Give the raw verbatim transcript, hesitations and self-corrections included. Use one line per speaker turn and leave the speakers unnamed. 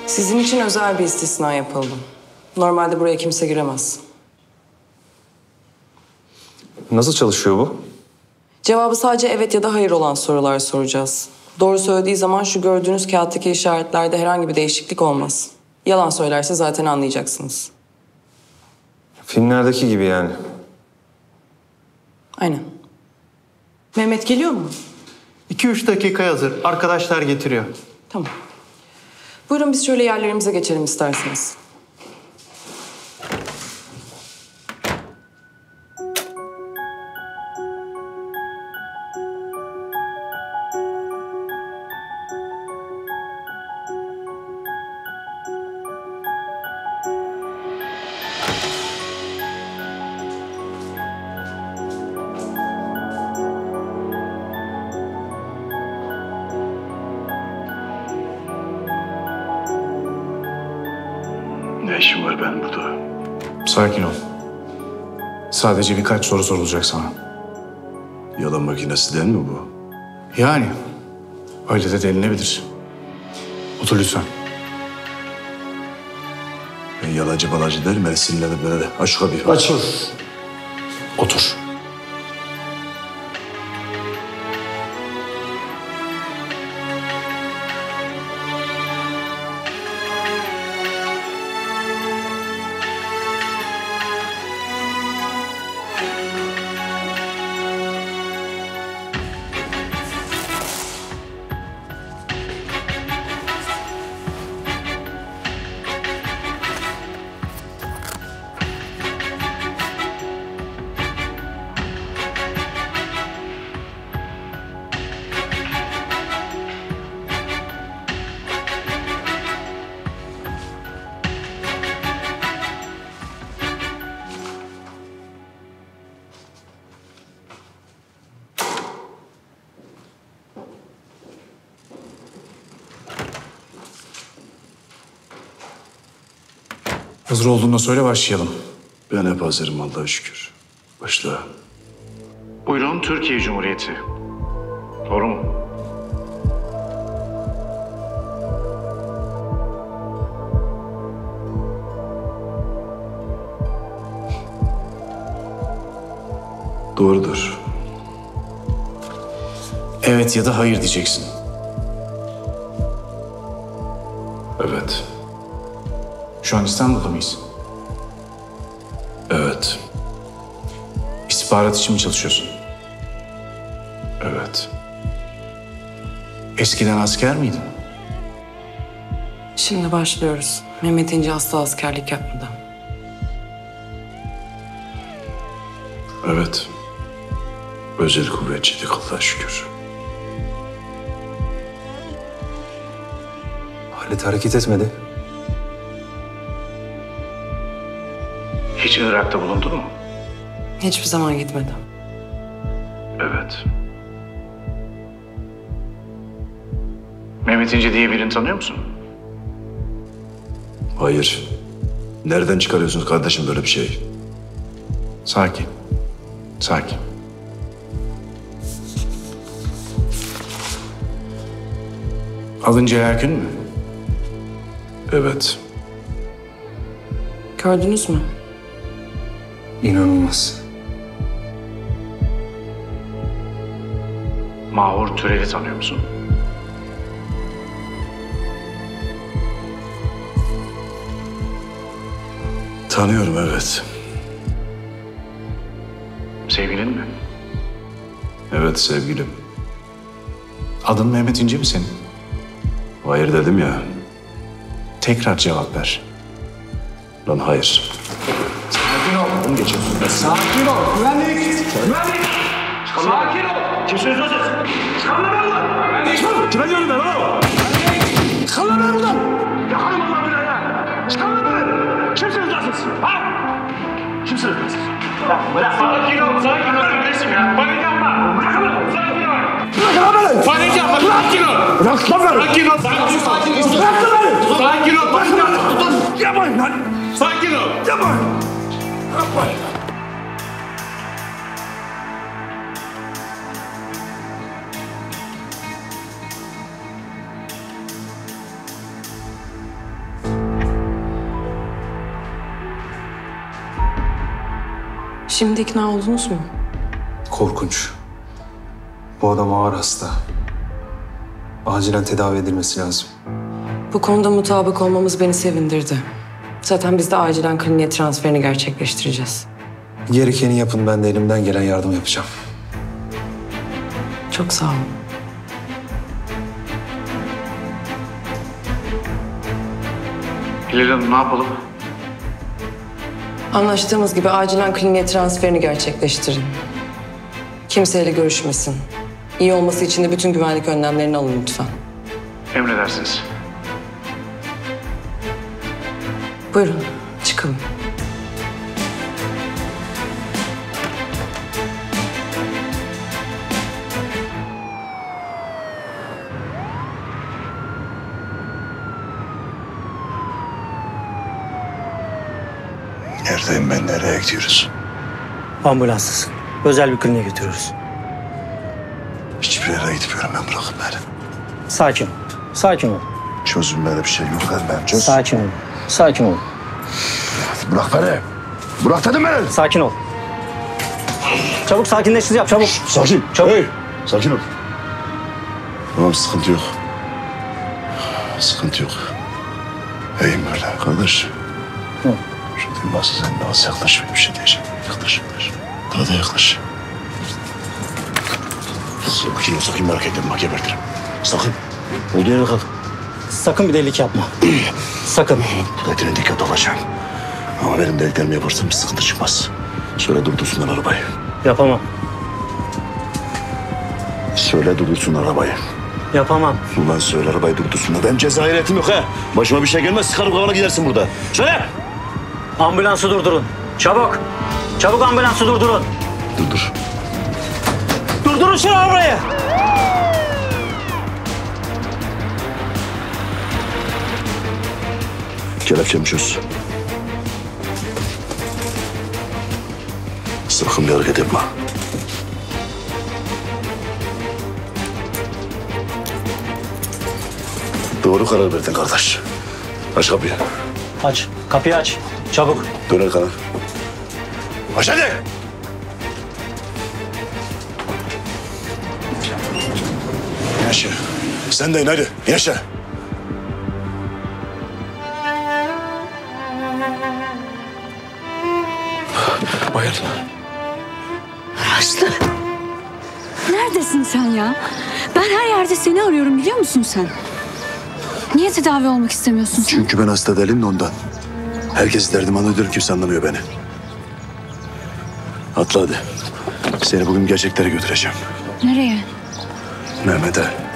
Sizin için özel bir istisna yapıldı. Normalde buraya kimse giremez.
Nasıl çalışıyor bu?
Cevabı sadece evet ya da hayır olan sorular soracağız. Doğru söylediği zaman şu gördüğünüz kağıttaki işaretlerde herhangi bir değişiklik olmaz. Yalan söylerse zaten anlayacaksınız.
Filmlerdeki gibi yani.
Aynen. Mehmet geliyor mu?
İki üç dakika hazır. Arkadaşlar getiriyor.
Tamam. Buyurun biz şöyle yerlerimize geçelim isterseniz.
Ne işim var benim burada?
Sakin ol. Sadece birkaç soru sorulacak sana.
Yalan makinesi değil mi bu?
Yani öyle de denilebilir. Otur lütfen.
Ben yalancı balacı değilim. Beni sinirlenip böyle de. Aç şu kapıyı.
Açıl. Otur. Hazır olduğunda söyle başlayalım.
Ben hep hazırım Allah'a şükür. Başla.
Buyurun Türkiye Cumhuriyeti. Doğru mu?
Doğrudur.
Evet ya da hayır diyeceksin.
Evet.
Şu an İstanbul'da mıyız?
Evet.
İstihbarat için mi çalışıyorsun?
Evet.
Eskiden asker miydin?
Şimdi başlıyoruz. Mehmet İnce asla askerlik yapmadı.
Evet. Özel kuvvetçiydik Allah'a şükür.
Halit hareket etmedi.
Hiç Irak'ta bulundun mu?
Hiçbir zaman gitmedi.
Evet.
Mehmet İnce diye birini tanıyor musun?
Hayır. Nereden çıkarıyorsunuz kardeşim böyle bir şey?
Sakin. Sakin. Adın Celal Gün mü?
Evet.
Gördünüz mü?
İnanılmaz.
Mahur Türel'i tanıyor musun?
Tanıyorum evet.
Sevgilin mi?
Evet sevgilim.
Adın Mehmet İnce mi senin?
Hayır dedim ya.
Tekrar cevap ver.
Lan hayır.
Sakin ol. Bunu geçiyorsun. Sakin ol. Güvenlik. Güvenlik. Sakin ol. Kimse söz etsin. Çıkın lan buradan. Güvenlik. Çıkın. Kime diyorum ben oğlum? Güvenlik. Çıkın lan buradan. Yakarım Allah bilir ya. Çıkın lan buradan. Kimsiniz lan siz? Ha? Kimsiniz lan siz? Bırak. Bırak. Sakin ol. Sakin ol. Kardeşim ya. Panik yapma. Bırakın lan. Sakin ol. Bırakın lan beni. Panik yapma. Sakin ol. Bırak lan beni. Sakin ol. Sakin ol. Sakin ol. Bırak lan beni. Sakin ol. Panik yapma. Yapmayın lan. Sakin ol. Yapmayın. Yapmayın.
Şimdi ikna oldunuz mu?
Korkunç. Bu adam ağır hasta. Acilen tedavi edilmesi lazım.
Bu konuda mutabık olmamız beni sevindirdi. Zaten biz de acilen kliniğe transferini gerçekleştireceğiz.
Gerekeni yapın, ben de elimden gelen yardım yapacağım.
Çok sağ olun.
Hilal Hanım ne yapalım?
Anlaştığımız gibi acilen kliniğe transferini gerçekleştirin. Kimseyle görüşmesin. İyi olması için de bütün güvenlik önlemlerini alın lütfen.
Emredersiniz.
Buyurun, çıkalım.
Neredeyim ben? Nereye gidiyoruz?
Ambulanssız. Özel bir kliniğe götürüyoruz.
Hiçbir yere gitmiyorum ben, bırakın beni.
Sakin ol. Sakin ol.
Çözülmede bir şey yok ben. Çöz.
Sakin ol. Sakin ol.
Bırak beni. Bırak dedim beni.
Sakin ol. Çabuk sakinleştir yap çabuk.
Sakin.
Çabuk.
Hey. Sakin ol. Tamam, sıkıntı yok. Sıkıntı yok. İyiyim böyle kardeş.
Hı.
Şu düğmesi sen de az yaklaş, bir şey diyeceğim. Yaklaş yaklaş. Daha da yaklaş. Sakin ol, sakın merak etme, bak gebertirim. Sakın. Olduğu yere kal.
Sakın bir delilik yapma. Sakın.
Dikkatine dikkat olacağım. Ama benim deliklerimi yaparsan bir sıkıntı çıkmaz. Söyle durdursunlar arabayı.
Yapamam.
Söyle durdursunlar arabayı.
Yapamam.
Ulan söyle arabayı durdursunlar. Benim cezai niyetim yok ha. Başıma bir şey gelmez, sıkarım kafana gidersin burada. Söyle.
Ambulansı durdurun. Çabuk. Çabuk ambulansı durdurun.
Durdur.
Durdurun şu arabayı.
Kelepçemi çöz. Sakın bir hareket yapma. Doğru karar verdin kardeş. Aç kapıyı.
Aç. Kapıyı aç. Çabuk.
Dön arkana. Aç hadi. İn aşağı. Sen de in hadi. İn aşağı. Bayılma.
Aslı. Neredesin sen ya? Ben her yerde seni arıyorum biliyor musun sen? Niye tedavi olmak istemiyorsun sen?
Çünkü ben hasta değilim de ondan. Herkes derdim anlıyorum, kimse anlamıyor beni. Atla hadi. Seni bugün gerçeklere götüreceğim.
Nereye?
Mehmet'e.